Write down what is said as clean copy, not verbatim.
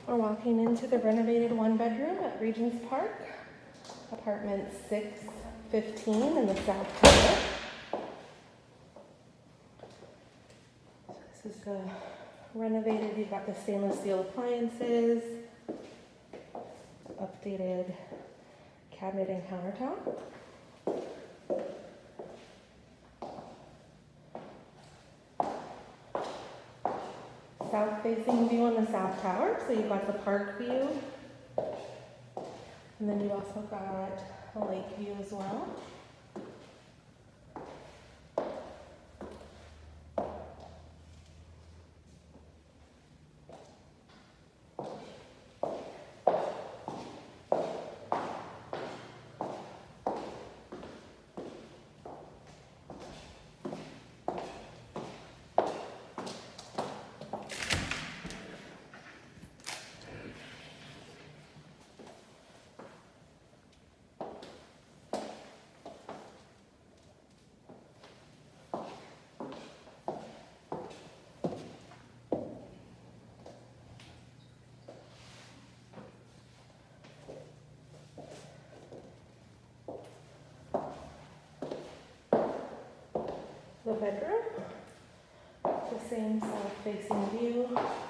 We're walking into the renovated one-bedroom at Regents Park, apartment 615 in the South Tower. So this is the renovated, you've got the stainless steel appliances, updated cabinet and countertop. South-facing view on the South Tower, so you've got the park view, and then you've also got a lake view as well. The bedroom, the same south-facing view.